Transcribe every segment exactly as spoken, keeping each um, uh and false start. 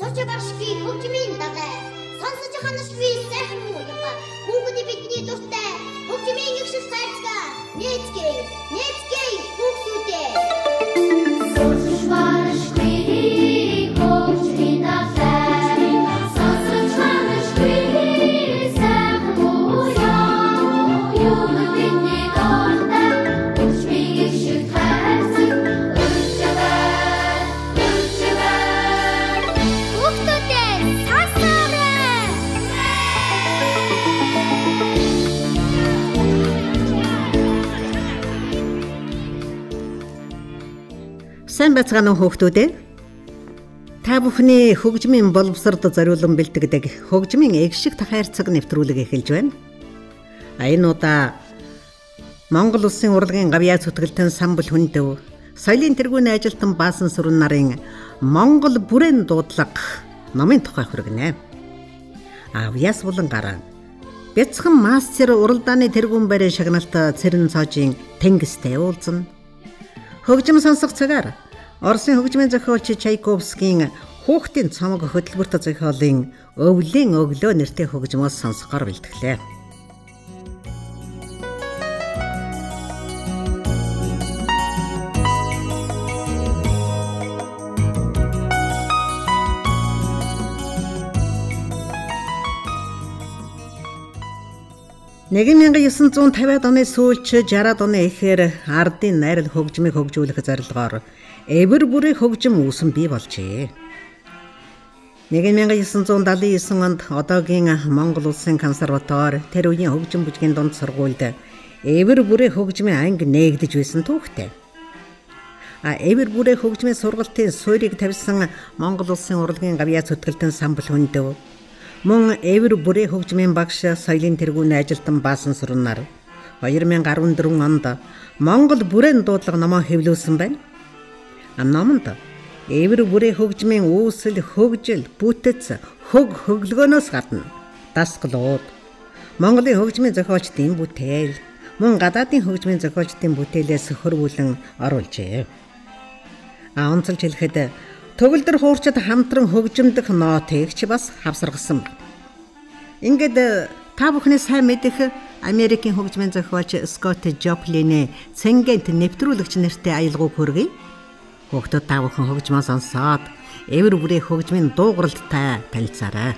Сочи башкий хөгжмийн дагай сонсож ханаш би сайхан мууга хүүгний бидний дуртай хөгжмийн их шиг сайцгаа нээцгээ нээцгээ хүүхдүүдээ сонсож башкий хөгжмийн дагай сонсож ханаш би сайхан мууга хүүгний бидний дуртай хөгжмийн их шиг Сайн байцгаана уу хүүхдүүд? Та бүхний хөгжмийн боловсролд зориулан бэлтгэдэг хөгжмийн эгшиг тахайрцаг нэвтрүүлэг эхэлж байна. А энэ удаа Монгол Улсын урлагийн гавьяа зүтгэлтэн самбал хүндэв, соёлын тэргүүний ажилтан Баасан Сүрэн нарын Монгол бүрэн дуудлага номын тухай хүргэнэ. Авьяас булан гараа. Бяцхан мастер уралдааны тэргүүн барин шагналт Цэрэн цоожийн Тэнгистэй уулзна. Хөгжим сонсох цагаар Оросын хөгжмийн зохиолч Чайковскийн Хүүхдийн цомог хөтөлбөрт зохиолын Өвлийн өглөө нэртэй хөгжмөөс сонсохоор бэлтгэлээ. нэгэн мянган есен зуун тавиад оны сүүлч жараад оны эхээр ардын найрал хөгжмийг хөгжүүлэх зорилгоор эвэр бүрийн хөгжим үүсэн бий болжээ. нэгэн мянган есен зуун далайн есөн онд одоогийн Монгол Улсын консерватори тэр үеийн хөгжим бүжгийн дунд сургуульд эвэр бүрийн хөгжмийн анги нээгдэж байсан түүхтэй. А эвэр бүрийн хөгжмийн сургалтын суурийг тавьсан Монгол Улсын урлагийн гавьяа зүтгэлтэн самбал хүндэв. Мөн эвэр бүрийн хөгжмийн багш соёлын тэргүүний ажилтан Баасан Сүрэн нар две тысячи дөрвөн онд Монгол бүрэн дуудлага номоо хэвлүүлсэн байна. Номонд эвэр бүрийн хөгжмийн үүсэл, хөгжил, бүтэц, хөг хөглөгөөнөөс гадна дасгалууд, Монголын хөгжмийн зохиолчдын бүтээл, мөн гадаадын хөгжмийн зохиолчдын бүтээлээс хөрвүүлэн оруулжээ. А онцолж хэлэхэд төгөлдөр хуурчид хамтран хөгжимдөх ноотыг ч бас хавсаргасан байна. Ингээд та бүхний сайн мэдэх Америкийн хөгжмийн зохиолч Скотт Жоплины Цэнгэнт нэвтрүүлэгч нэртэй аялгауг хүргэе. Хүүхдүүд та бүхэн хөгжмөө сонсоод эвэр бүрийн хөгжмийн дуугаралтай танилцаарай.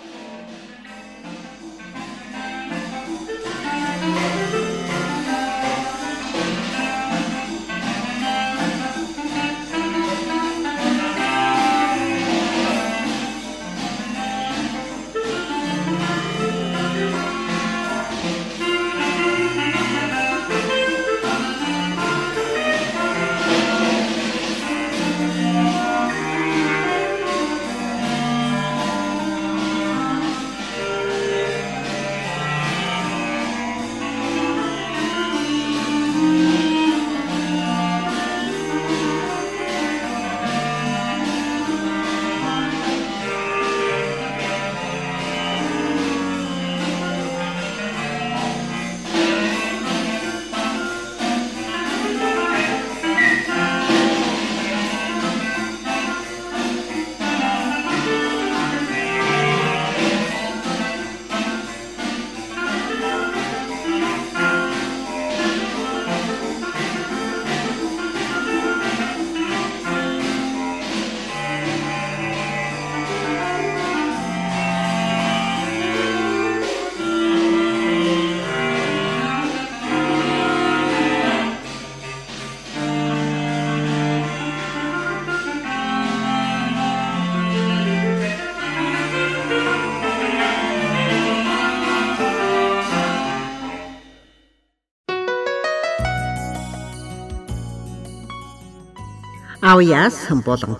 Авьяас болон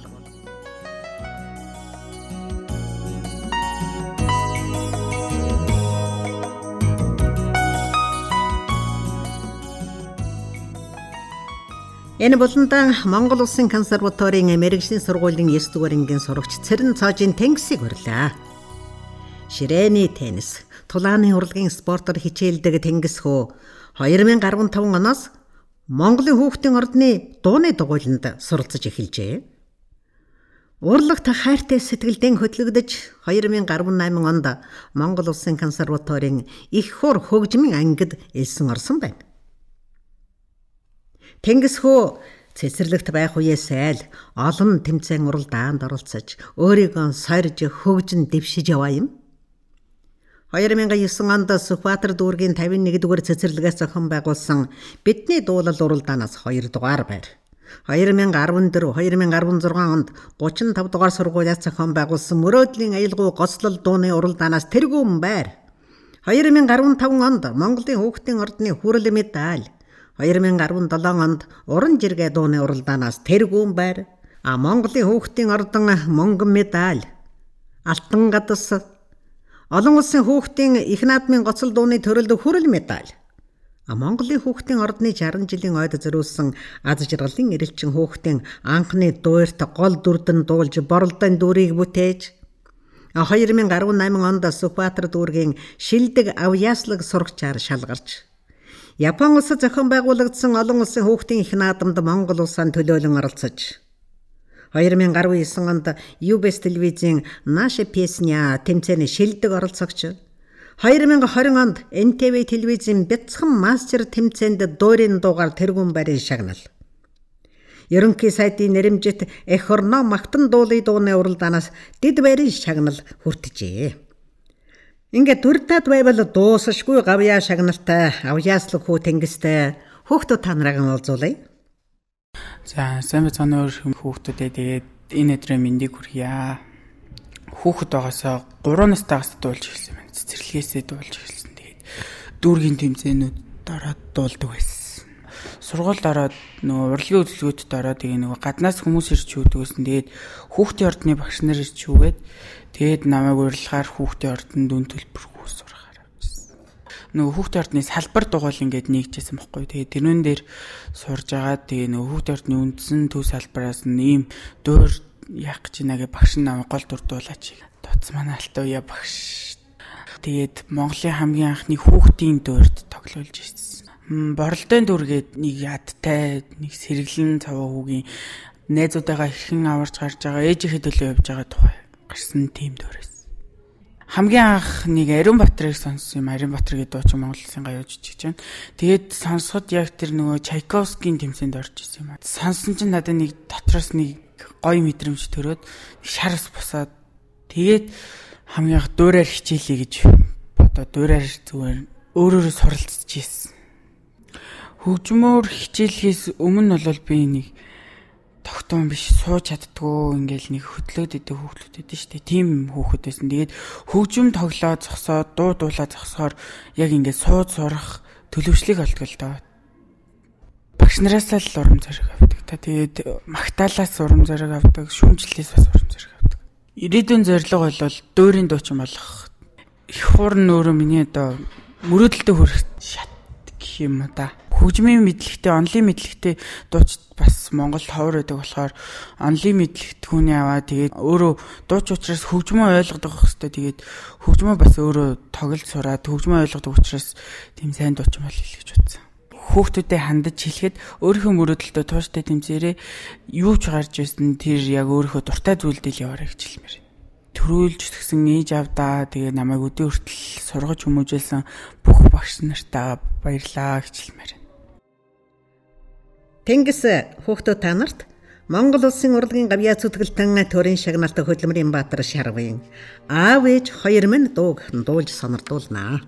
Энэ болондан Монгол Улсын консерваторийн мэргэжлийн сургуулийн девять дугаар ангийн сурагч Цэрэн цоожийн Тэнгисийг хурлаа. Ширээний теннис, тулааны урлагийн спортоор хичээлдэг Тэнгис хөө две тысячи десятый оноос Монголын хүүхдийн ордны дууны дугуйланд суралцж эхэлжээ. Урлагт хайртай сэтгэлдэн хөтлөгдөж two thousand eighteen онд Монгол Улсын консерваторийн их хор хөгжмийн ангид элсэн орсон байна. Тэнгис хөө цэцэрлэгт байх үеэс айл олон тэмцээн уралдаанд оролцож өөрийгөө сорж хөгжин дэвшиж яваа юм. two thousand nine онд Сүхбаатар дүүргийн fifty-one дугаар цэцэрлэгээс зохион байгуулсан бидний дуулал уралдаанаас two дугаар байр. two thousand fourteen two thousand sixteen онд thirty-five дугаар сургуулиас зохион байгуулсан мөрөөдлийн аялгау гоцлол дууны уралдаанаас тэргүүн байр. two thousand fifteen онд Монголын хүүхдийн ордны хүрэл медаль. two thousand seventeen онд уран жиргээ дууны уралдаанаас тэргүүн байр. А Монголын хүүхдийн ордон мөнгөн медаль. Алтан гадас. Олон улсын хүүхдийн их наадмын гоцлол дууны төрөлд хүрэл медаль. А Монголын хүүхдийн ордны sixty жилийн ойд зориулсан аз жаргалын эрэлчин хүүхдийн анхны дуурьт гол дүрдэн дуулж боролдын дүрийг бүтээж two thousand eighteen онд Сүхбаатар дүүргийн шилдэг авьяаслаг сурагчаар шалгарч Япон улсад зохион байгуулагдсан олон улсын хүүхдийн их наадамд Монгол улсaan төлөөлөн оролцож two thousand nineteen онд ю би эс телевизийн Наша песня тэмцээний шилдэг оролцогч two thousand twenty онд эн тэ вэ телевизийн бяцхан мастер тэмцээнд дуурийн дуугаар тэргүүн байрын шагнал. Ерөнхий сайдын нэрэмжит эх орноо магтан дуулын дууны уралдаанаас дэд байрын шагнал хүртжээ. Ингээд дүртад байвал дуусашгүй гавьяа шагналтай авьяаслаг хүү тэнгистэй хүүхдүүд та нарыг уулзуулъя. За сайн бацааны хүүхдүүдээ тэгээд энэ өдрийн мэндийг хүргье. Хүүхэд байгаасаа three настайгаас дуулж эхэлсэн байна. Цэцэрлэгээсээ дуулж эхэлсэн. Тэгээд дүүргийн тэмцээнүүд дараад дуулдаг байсан. Сургуульд ороод нөгөө урлагийн хөтөлбөрт ороод тэгээд нөгөө гаднаас хүмүүс ирж үүдэг байсан. Тэгээд хүүхдийн ордны багш нар ирж үүгээд тэгээд намайг урилгаар хүүхдийн ордонд дүн төлбөргүй сурахаар авчихсан. Нөгөө хүүхдийн ордны салбар дугуйл ингээд нэгжсэн байхгүй. Тэгээд тэрүүн дээр сурж агаад тэгээд нөгөө хүүхдийн ордны үндсэн төв салбараас нь ийм дуур яах гэж нэгэ багш намайг гол дурдуулаач. Туц манай алтай уяа багш. Тэгээд Монголын хамгийн анхны хүүхдийн дуурьд тоглуулж ирсэн. Боролдын дүргээд нэг ядтай, нэг сэргэлэн цаваа хүүгийн найзуудаагаа хэрхэн аварч гарч байгаа, ээжийнхээ төлөө явж байгаа тухай гарсан тийм дуурайс. Хамгийн анх нэг Ариун Батрыг сонссон юм. Ариун Батр гэдэг дуучин Монгол Улсын гаяа жижигч байна. Тэгээд сонсоход яг тэр нөгөө Чайковскийн тэмцээнд орж исэн юм аа. Сонсон чинь надад нэг дотроос нэг гоё мэдрэмж төрөөд шарс босаад тэгээд хамгийн анх дуурайр хичээлээ гэж бодоод дуурайр зүгээр өөрөөрөө суралцж ийсэн. Хөгжмөөр хичээлээс өмнө бол би нэг тогтоон биш сууж чаддгүй ингээл нэг хөдлөөд идэг хүүхдүүд идэв штэ. Тийм хүүхэд байсан. Тэгээд хөгжим тоглоо зогсоод дуу дуулаа зогсохоор яг ингээд сууд сурах төлөвшлийг олдог л доо. Багш нараас л урам зориг авдаг. Та тэгээд магтаалаас урам зориг авдаг, шүүмжлэлээс бас урам зориг авдаг. Ирээдүйн зорилго бол дуурийн дуучин болох. Их хурн өөрөө миний одоо мөрөөдөлтөд хүрэх шат гэх юм да. Хөгжмийн мэдлэгтэй, онлын мэдлэгтэй дууч бас Монгол ховор байдаг болохоор онлын мэдлэгт хүний аваа тэгээд өөрөө дууч учраас хөгжмөө ойлгодог хэвчээ тэгээд хөгжмөө бас өөрөө тоглож сураад хөгжмөө ойлгодог учраас тийм сайн дуучин бол хэл гэж бодсон. Хүүхдүүдэд хандаж хэлэхэд өөрийнхөө мөрөөдөлтөд тууштай тэмцээрээ юу ч гарч ирсэн тэр яг өөрийнхөө дуртай зүйлдэл яваарай гэж хэлмээр. Төрүүлж тгсэн ээж авдаа тэгээ намайг өдөө хүртэл сургаж хүмүүжүүлсэн бүх багш нартаа баярлаа гэж хэлмээр. Тэнгис хүүхдүүд та нарт Монгол Улсын урлагийн гавьяа зүтгэлтэн төрийн шагналтай хөдөлмөрийн баатар Шарвын аав ээж хоёр минь дууг дуулж сонирдуулнаа.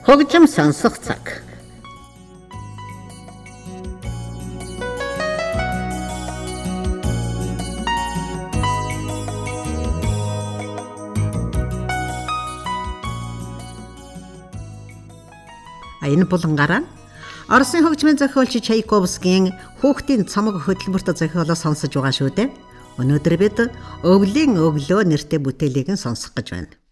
Хөгжим сонсох цаг. Энэ булангараа Оросын хөгжмийн зохиолч Чайковскийн хүүхдийн цамаг хөтөлбөрт зохиолоо сонсож байгаа шүү дээ. Өнөөдөр бид Өвлийн өглөө нэртэй бүтээлийг нь сонсох гэж байна.